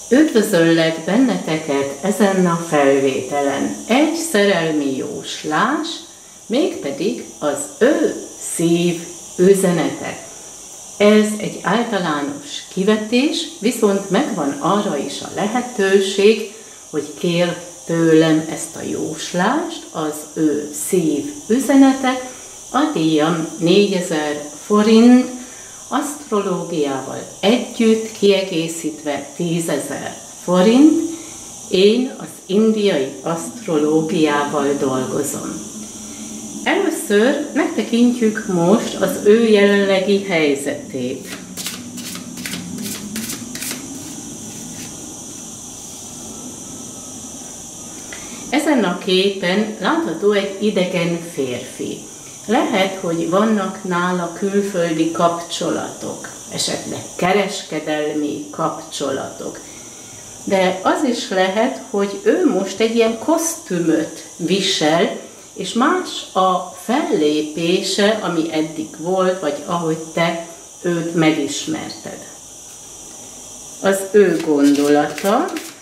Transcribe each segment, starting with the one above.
Üdvözöllek benneteket ezen a felvételen. Egy szerelmi jóslás, mégpedig az ő szív üzenete. Ez egy általános kivetés, viszont megvan arra is a lehetőség, hogy kér tőlem ezt a jóslást, az ő szív üzenete. A díjam 4000 forint, asztrológiával együtt kiegészítve 10.000 forint. Én az indiai asztrológiával dolgozom. Először megtekintjük most az ő jelenlegi helyzetét. Ezen a képen látható egy idegen férfi. Lehet, hogy vannak nála külföldi kapcsolatok, esetleg kereskedelmi kapcsolatok. De az is lehet, hogy ő most egy ilyen kosztümöt visel, és más a fellépése, ami eddig volt, vagy ahogy te őt megismerted. Az ő gondolata.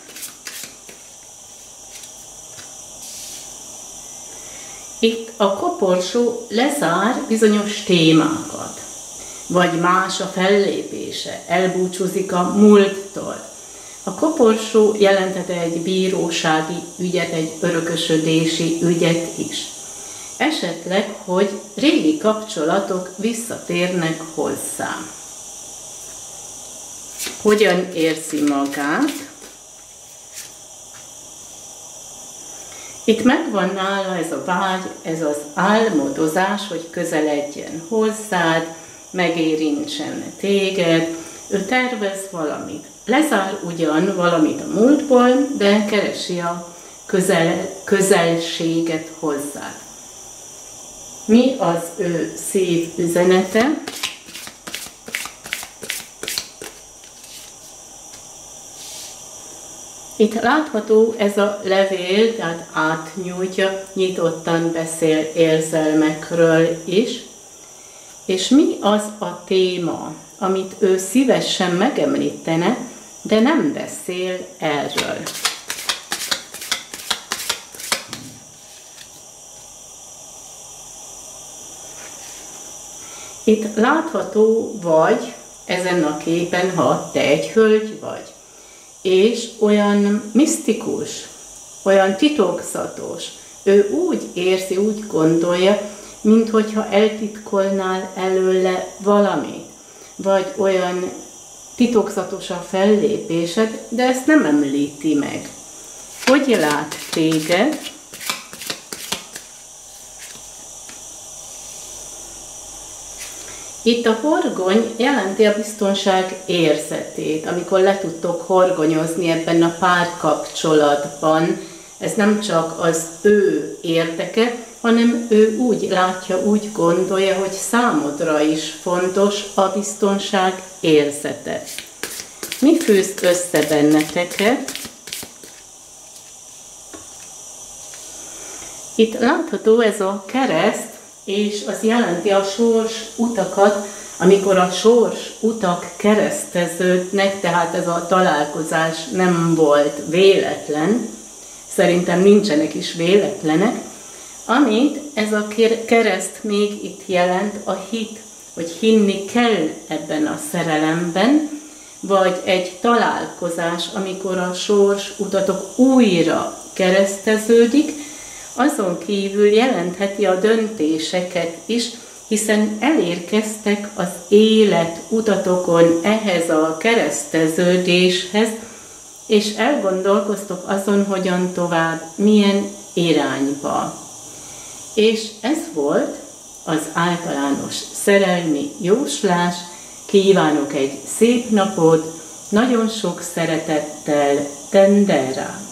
Itt a koporsó lezár bizonyos témákat, vagy más a fellépése, elbúcsúzik a múlttól. A koporsó jelenthet egy bírósági ügyet, egy örökösödési ügyet is. Esetleg, hogy régi kapcsolatok visszatérnek hozzá. Hogyan érzi magát? Itt megvan nála ez a vágy, ez az álmodozás, hogy közeledjen hozzád, megérintsen téged, ő tervez valamit. Lezár ugyan valamit a múltból, de keresi a közelséget hozzád. Mi az ő szív üzenete? Itt látható ez a levél, tehát átnyújtja, nyitottan beszél érzelmekről is. És mi az a téma, amit ő szívesen megemlítene, de nem beszél erről? Itt látható vagy ezen a képen, ha te egy hölgy vagy, és olyan misztikus, olyan titokzatos, ő úgy érzi, úgy gondolja, minthogyha eltitkolnál előle valamit, vagy olyan titokzatos a fellépésed, de ezt nem említi meg. Hogy lát téged? Itt a horgony jelenti a biztonság érzetét, amikor le tudtok horgonyozni ebben a párkapcsolatban. Ez nem csak az ő érdeke, hanem ő úgy látja, úgy gondolja, hogy számodra is fontos a biztonság érzete. Mi fűz össze benneteket? Itt látható ez a kereszt, és az jelenti a sors utakat, amikor a sors utak kereszteződnek, tehát ez a találkozás nem volt véletlen, szerintem nincsenek is véletlenek, amit ez a kereszt még itt jelent, a hit, hogy hinni kell ebben a szerelemben, vagy egy találkozás, amikor a sors utatok újra kereszteződik, azon kívül jelentheti a döntéseket is, hiszen elérkeztek az élet utatokon ehhez a kereszteződéshez, és elgondolkoztok azon, hogyan tovább, milyen irányba. És ez volt az általános szerelmi jóslás. Kívánok egy szép napot, nagyon sok szeretettel, Tendera!